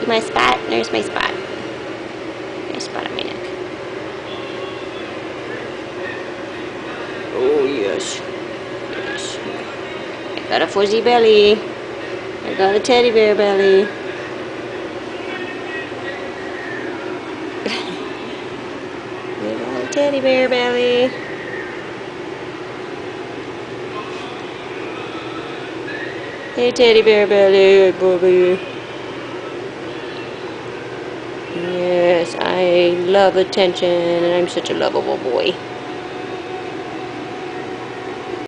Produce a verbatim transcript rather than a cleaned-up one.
See my spot? There's my spot. There's a spot on my neck. Oh, yes. Yes. I got a fuzzy belly. I got a teddy bear belly. I got a teddy bear belly. Hey, teddy bear belly, hey, Bobby. Yes, I love attention, and I'm such a lovable boy.